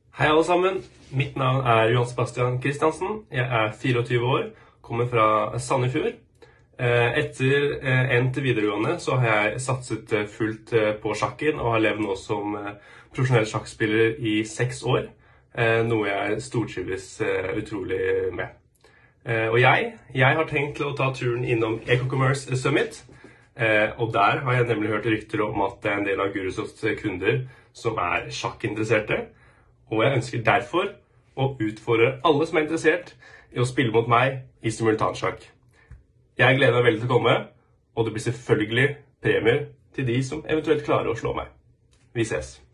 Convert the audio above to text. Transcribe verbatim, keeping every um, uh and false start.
Hei alle sammen, mitt navn er Johan Sebastian Kristiansen. Jeg er fireogtyve år, kommer fra Sandefjord. Etter endt videregående så har jeg satset fullt på sjakken og har levd nå som profesjonell sjakkspiller i seks år, noe jeg stortrives utrolig med. Og jeg, jeg har tenkt til å ta turen innom EcoCommerce Summit, og der har jeg nemlig hørt rykter om at det er en del av Gurusofts kunder som er sjakkinteresserte. Og jeg ønsker derfor å utfordre alle som er interessert i å spille mot meg i simultansjakk. Jeg gleder meg veldig til å komme, og det blir selvfølgelig premier til de som eventuelt klarer å slå meg. Vi ses!